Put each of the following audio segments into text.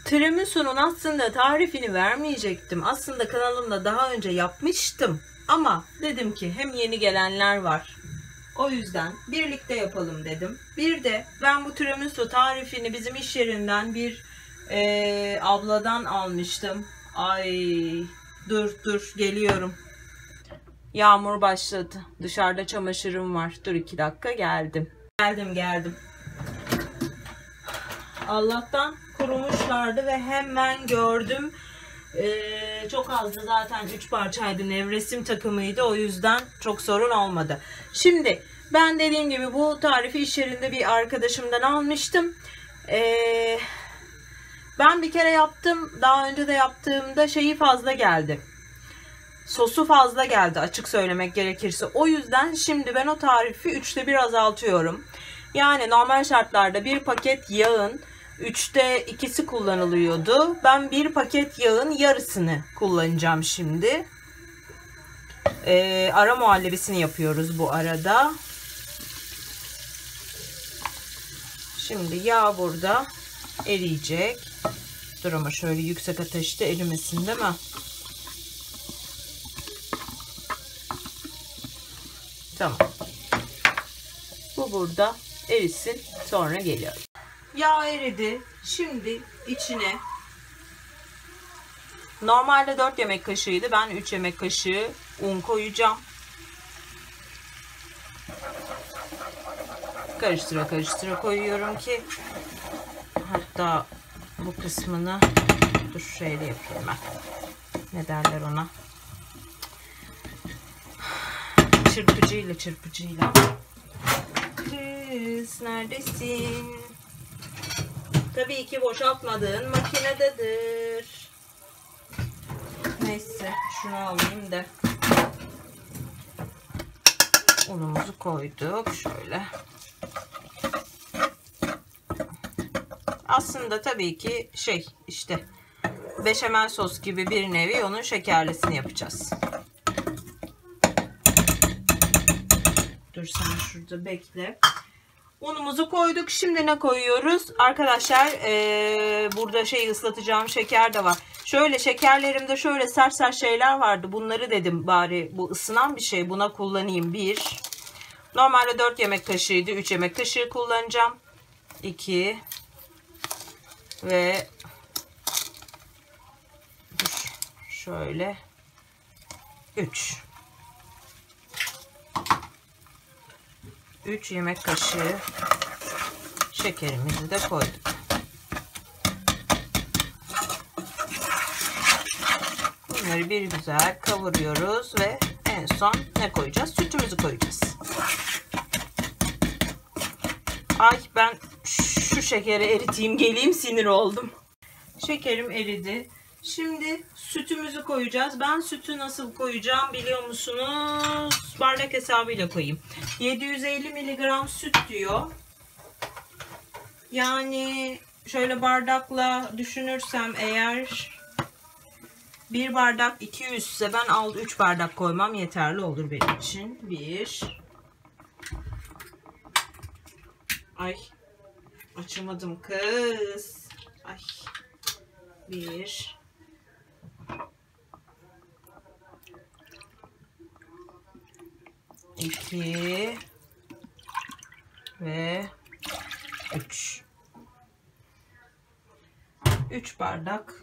Tiramisu'nun aslında tarifini vermeyecektim. Aslında kanalımda daha önce yapmıştım. Ama dedim ki hem yeni gelenler var. O yüzden birlikte yapalım dedim. Bir de ben bu tiramisu tarifini bizim iş yerinden bir abladan almıştım. Ay dur geliyorum. Yağmur başladı. Dışarıda çamaşırım var. Dur 2 dakika geldim. Geldim. Allah'tan kurumuşlardı ve hemen gördüm. Çok azdı zaten, 3 parçaydı, nevresim takımıydı, o yüzden çok sorun olmadı. Şimdi ben dediğim gibi bu tarifi iş yerinde bir arkadaşımdan almıştım. Ben bir kere yaptım, daha önce de yaptığımda şeyi fazla geldi, sosu fazla geldi açık söylemek gerekirse. O yüzden şimdi ben o tarifi 3'te 1 azaltıyorum. Yani normal şartlarda bir paket yağın 3'te 2'si kullanılıyordu. Ben bir paket yağın yarısını kullanacağım şimdi. Ara muhallebisini yapıyoruz bu arada. Şimdi yağ burada eriyecek. Dur ama şöyle yüksek ateşte erimesin, değil mi? Tamam. Bu burada erisin, sonra geliyorum. Yağ eridi. Şimdi içine normalde 4 yemek kaşığıydı. Ben 3 yemek kaşığı un koyacağım. Karıştıra koyuyorum ki hatta bu kısmını dur şöyle yapayım ben. Ne derler ona? Çırpıcıyla. Kız neredesin? Tabii ki boşaltmadığın makinededir. Neyse şunu alayım da. Unumuzu koyduk şöyle. Aslında tabii ki işte beşamel sos gibi bir nevi, onun şekerlisini yapacağız. Dur sen şurada bekle. Unumuzu koyduk. Şimdi ne koyuyoruz? Arkadaşlar burada ıslatacağım şeker de var. Şöyle şekerlerimde şöyle sert şeyler vardı. Bunları dedim bari bu ısınan bir şey, buna kullanayım. 1. Normalde 4 yemek kaşığıydı. 3 yemek kaşığı kullanacağım. 2 ve şöyle 3 yemek kaşığı şekerimizi de koyduk. Bunları bir güzel kavuruyoruz ve en son ne koyacağız? Sütümüzü koyacağız. Ay ben şu şekeri eriteyim geleyim, sinir oldum. Şekerim eridi. Şimdi sütümüzü koyacağız. Ben sütü nasıl koyacağım biliyor musunuz? Bardak hesabıyla koyayım. 750 mg süt diyor. Yani şöyle bardakla düşünürsem eğer, bir bardak 200 ise ben 3 bardak koymam yeterli olur benim için. 1. Ay açamadım kız. Ay. 1. 2 ve 3. 3 bardak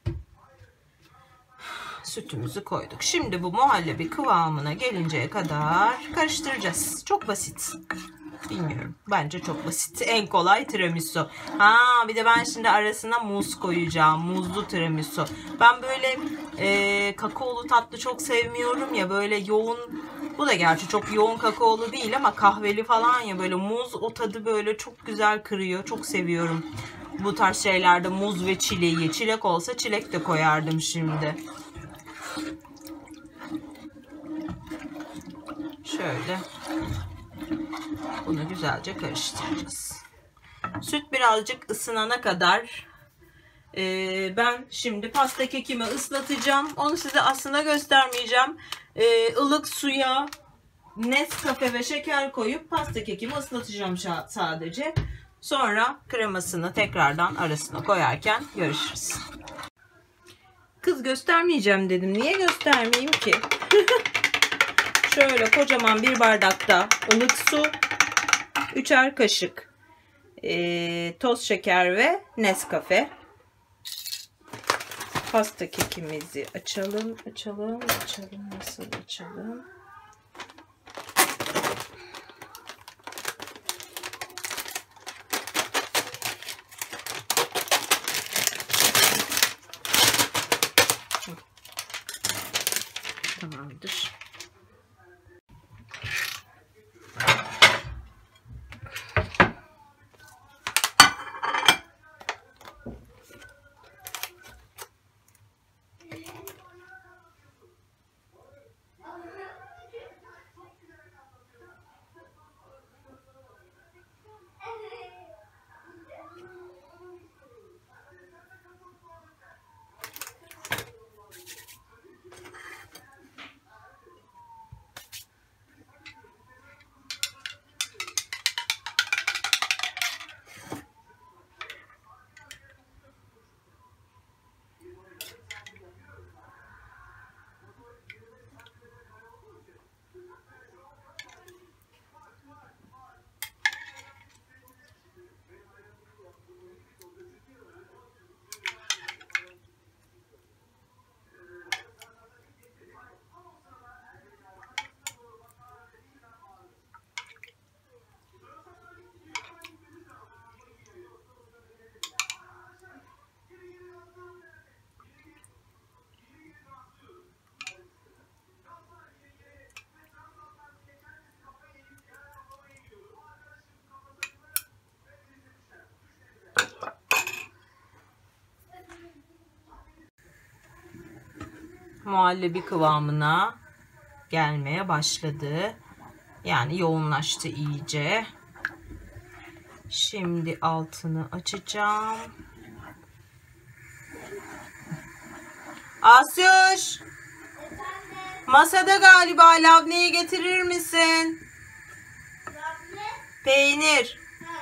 sütümüzü koyduk. Şimdi bu muhallebi kıvamına gelinceye kadar karıştıracağız. Çok basit. Bilmiyorum. Bence çok basit. En kolay tiramisu. Bir de ben şimdi arasına muz koyacağım. Muzlu tiramisu. Ben böyle kakaolu tatlı çok sevmiyorum ya. Böyle yoğun. Bu da gerçi çok yoğun kakaolu değil ama kahveli falan ya. Böyle muz o tadı böyle çok güzel kırıyor. Çok seviyorum. Bu tarz şeylerde muz ve çileği. Çilek olsa çilek de koyardım şimdi. Şöyle. Bunu güzelce karıştıracağız. Süt birazcık ısınana kadar ben şimdi pasta kekimi ıslatacağım. Onu size aslında göstermeyeceğim. Ilık suya Nescafe ve şeker koyup pasta kekimi ıslatacağım sadece. Sonra kremasını tekrardan arasına koyarken görüşürüz. Kız göstermeyeceğim dedim. Niye göstermeyeyim ki? Şöyle kocaman bir bardakta ılık su, 3'er kaşık toz şeker ve Nescafe. Pasta kekimizi açalım. Nasıl açalım? Tamamdır. Muhallebi kıvamına gelmeye başladı. Yani yoğunlaştı iyice. Şimdi altını açacağım. Asyuş! Masada galiba, labneyi getirir misin? Labne? Peynir.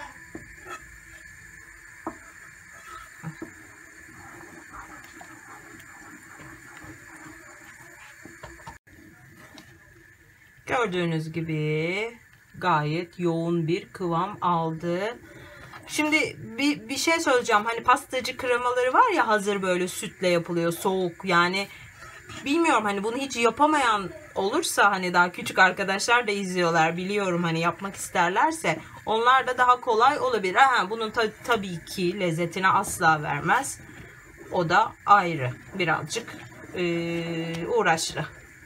Gördüğünüz gibi gayet yoğun bir kıvam aldı. Şimdi bir şey söyleyeceğim. Hani pastacı kremaları var ya, hazır böyle sütle yapılıyor, soğuk. Yani bilmiyorum, hani bunu hiç yapamayan olursa, hani daha küçük arkadaşlar da izliyorlar, biliyorum, hani yapmak isterlerse onlar da daha kolay olabilir. Bunun tabii ki lezzetini asla vermez. O da ayrı, birazcık uğraşlı.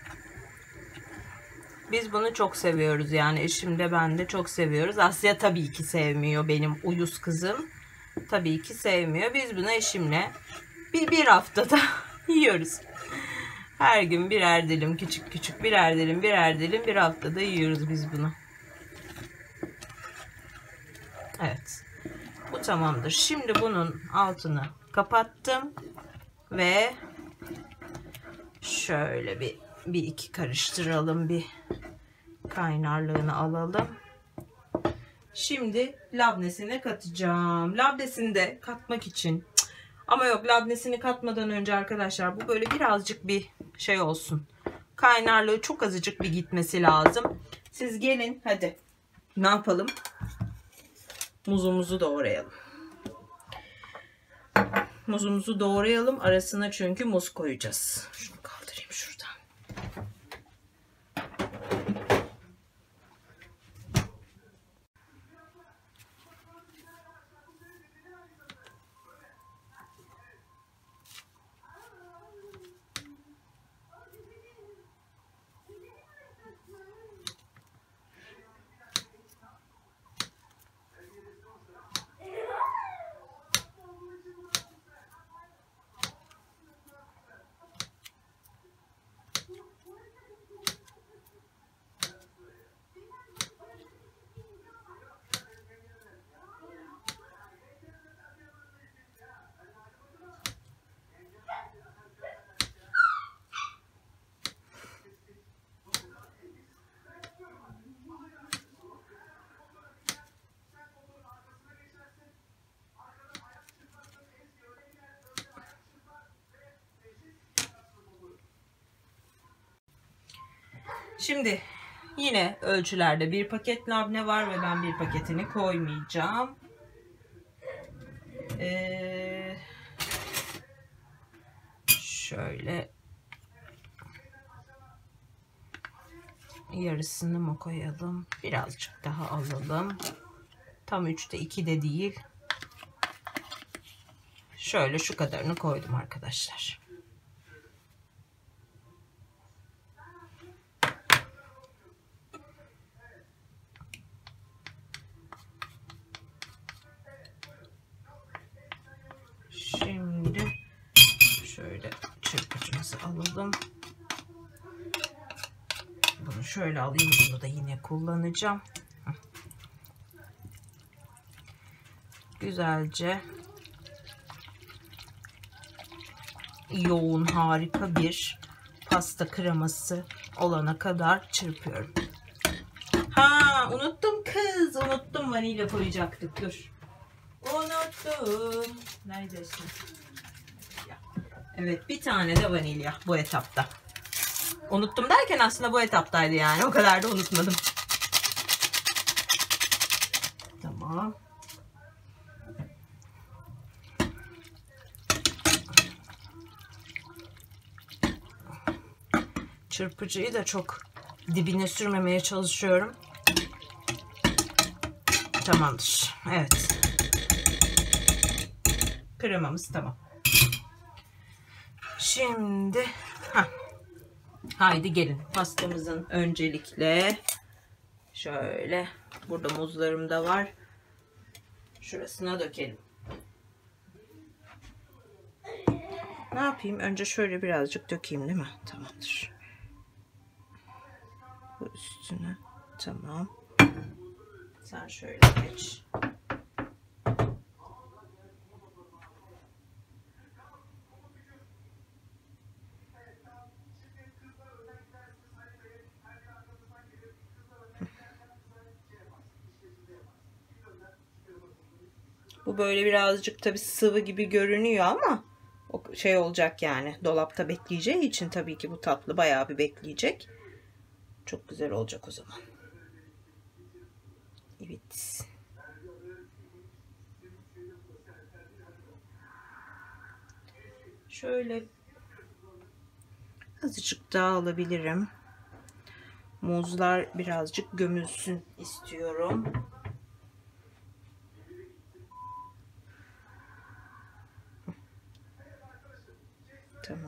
Biz bunu çok seviyoruz, yani eşim de ben de çok seviyoruz. Asya tabii ki sevmiyor, benim uyuz kızım. Tabii ki sevmiyor. Biz bunu eşimle bir haftada yiyoruz. Her gün birer dilim, küçük küçük birer dilim bir haftada yiyoruz biz bunu. Evet. Bu tamamdır. Şimdi bunun altını kapattım ve şöyle bir iki karıştıralım, bir kaynarlığını alalım. Şimdi labnesini katacağım. Labnesini de katmak için, ama yok, labnesini katmadan önce arkadaşlar bu böyle birazcık bir şey olsun. Kaynarlığı çok azıcık bir gitmesi lazım. Siz gelin hadi. Ne yapalım? Muzumuzu doğrayalım. Muzumuzu doğrayalım. Arasına çünkü muz koyacağız. Şunu kaldırayım şuradan. Şimdi yine ölçülerde bir paket labne var ve ben bir paketini koymayacağım. Şöyle yarısını mı koyalım? Birazcık daha alalım. Tam 3'te 2 de değil. Şöyle şu kadarını koydum arkadaşlar. Şimdi şöyle çırpıcımızı alalım. Bunu şöyle alayım. Bunu da yine kullanacağım. Güzelce yoğun, harika bir pasta kreması olana kadar çırpıyorum. Ha, unuttum kız. Unuttum, vanilya koyacaktık. Dur. Unuttum. Neredesin? Evet, bir tane de vanilya bu etapta. Unuttum derken aslında bu etaptaydı yani. O kadar da unutmadım. Tamam. Çırpıcıyı da çok dibine sürmemeye çalışıyorum. Tamamdır. Evet. Kremamız tamam. Şimdi haydi gelin. Pastamızın öncelikle şöyle, burada muzlarım da var. Şurasına dökelim. Ne yapayım? Önce şöyle birazcık dökeyim değil mi? Tamamdır. Bu üstüne. Tamam. Sen şöyle geç. Bu böyle birazcık tabii sıvı gibi görünüyor ama o şey olacak yani. Dolapta bekleyeceği için tabii ki bu tatlı bayağı bir bekleyecek. Çok güzel olacak o zaman. Evet. Şöyle azıcık daha alabilirim. Muzlar birazcık gömülsün istiyorum. Tamam.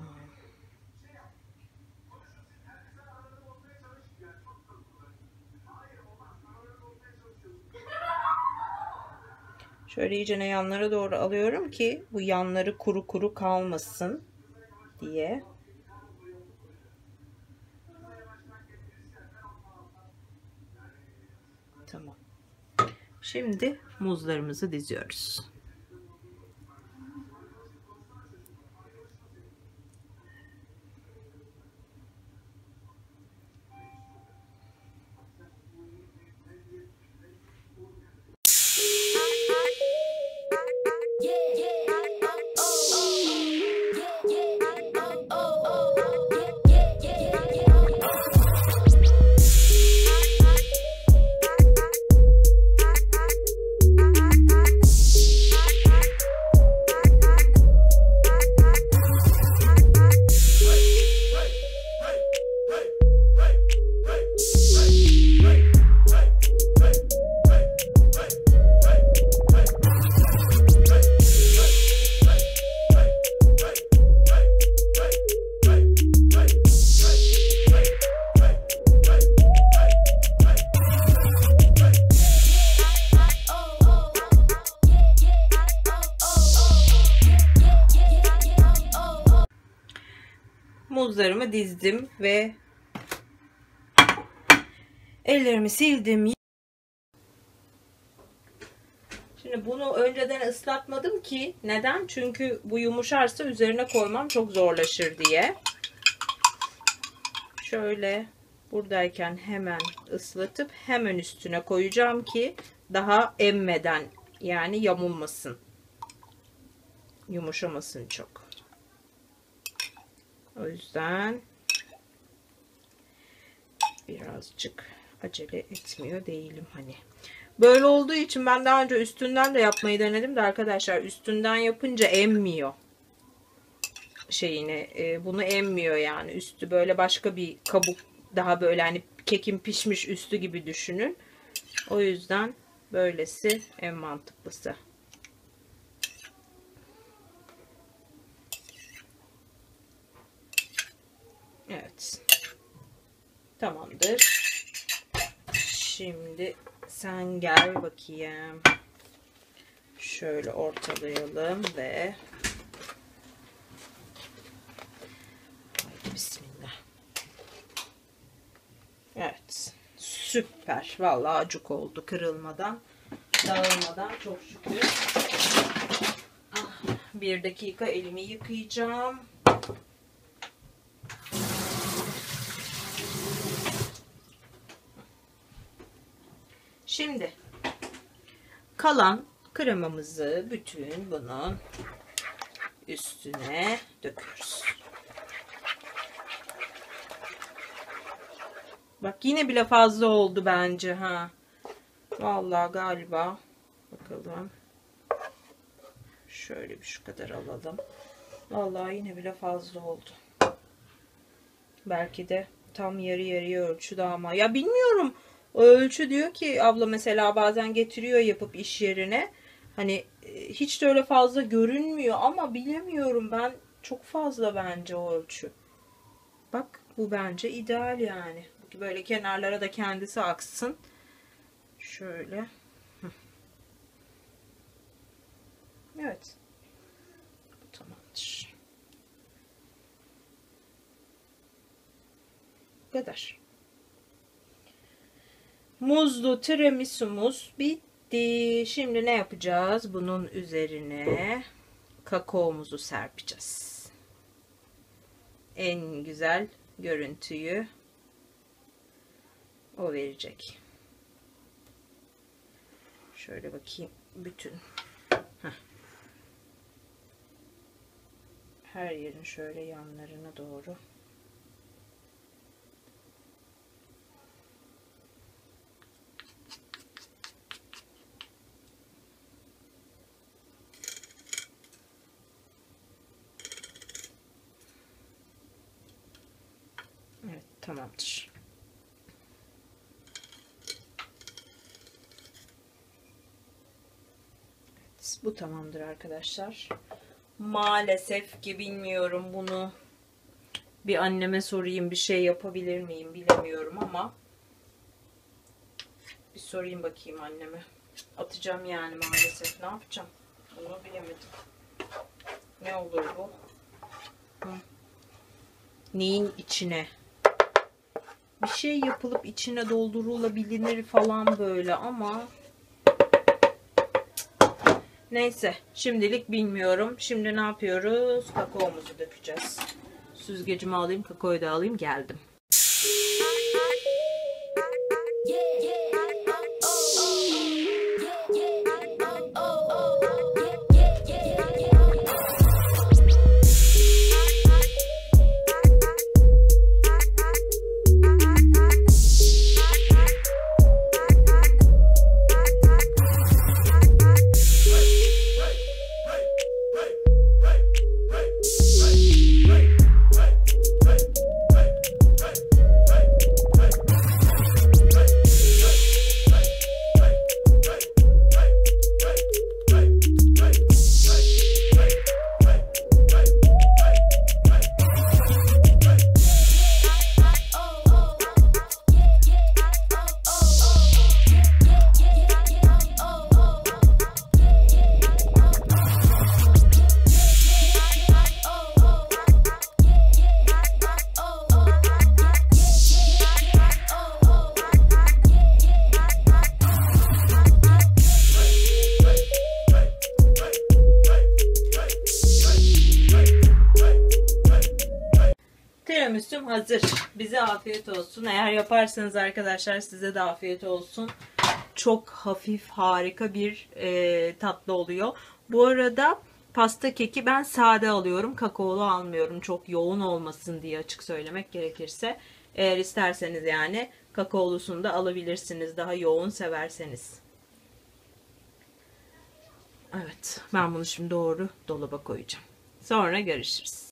Şöyle iyice yanlara doğru alıyorum ki bu yanları kuru kuru kalmasın diye. Tamam. Şimdi muzlarımızı diziyoruz. Muzlarımı dizdim ve ellerimi sildim. Şimdi bunu önceden ıslatmadım ki. Neden? Çünkü bu yumuşarsa üzerine koymam çok zorlaşır diye. Şöyle buradayken hemen ıslatıp hemen üstüne koyacağım ki daha emmeden, yani yamulmasın. Yumuşamasın çok. O yüzden birazcık acele etmiyor değilim hani. Böyle olduğu için ben daha önce üstünden de yapmayı denedim de arkadaşlar, üstünden yapınca emmiyor şeyini, bunu emmiyor yani. Üstü böyle başka bir kabuk, daha böyle hani kekin pişmiş üstü gibi düşünün. O yüzden böylesi en mantıklısı. Evet. Tamamdır. Şimdi sen gel bakayım. Şöyle ortalayalım ve haydi bismillah. Evet. Süper. Vallahi acık oldu. Kırılmadan, dağılmadan, çok şükür. Bir dakika elimi yıkayacağım. Şimdi kalan kremamızı bütün bunun üstüne döküyoruz. Bak yine bile fazla oldu bence ha. Vallahi galiba. Bakalım. Şöyle bir şu kadar alalım. Vallahi yine bile fazla oldu. Belki de tam yarı yarıya ölçüde ama. Ya bilmiyorum. O ölçü diyor ki abla, mesela bazen getiriyor yapıp iş yerine. Hani hiç de öyle fazla görünmüyor ama bilemiyorum, ben çok fazla bence o ölçü. Bak bu bence ideal yani. Böyle kenarlara da kendisi aksın. Şöyle. Evet. Bu tamamdır. Bu kadar. Muzlu tiramisumuz bitti. Şimdi ne yapacağız? Bunun üzerine kakaomuzu serpeceğiz. En güzel görüntüyü o verecek. Şöyle bakayım bütün. Heh. Her yerin şöyle yanlarına doğru. Evet, tamamdır. Evet, bu tamamdır arkadaşlar. Maalesef ki bilmiyorum, bunu bir anneme sorayım, bir şey yapabilir miyim bilemiyorum ama bir sorayım bakayım anneme. Atacağım yani maalesef. Ne yapacağım? Bunu bilemedim. Ne olur bu? Hı. Neyin içine? Bir şey yapılıp içine doldurulabilir falan böyle ama neyse, şimdilik bilmiyorum. Şimdi ne yapıyoruz? Kakaomuzu dökeceğiz. Süzgecimi alayım, kakaoyu da alayım, geldim. Tiramisum hazır. Bize afiyet olsun. Eğer yaparsanız arkadaşlar size de afiyet olsun. Çok hafif, harika bir tatlı oluyor. Bu arada pasta keki ben sade alıyorum. Kakaolu almıyorum. Çok yoğun olmasın diye, açık söylemek gerekirse. Eğer isterseniz yani kakaolusunu da alabilirsiniz. Daha yoğun severseniz. Evet, ben bunu şimdi doğru dolaba koyacağım. Sonra görüşürüz.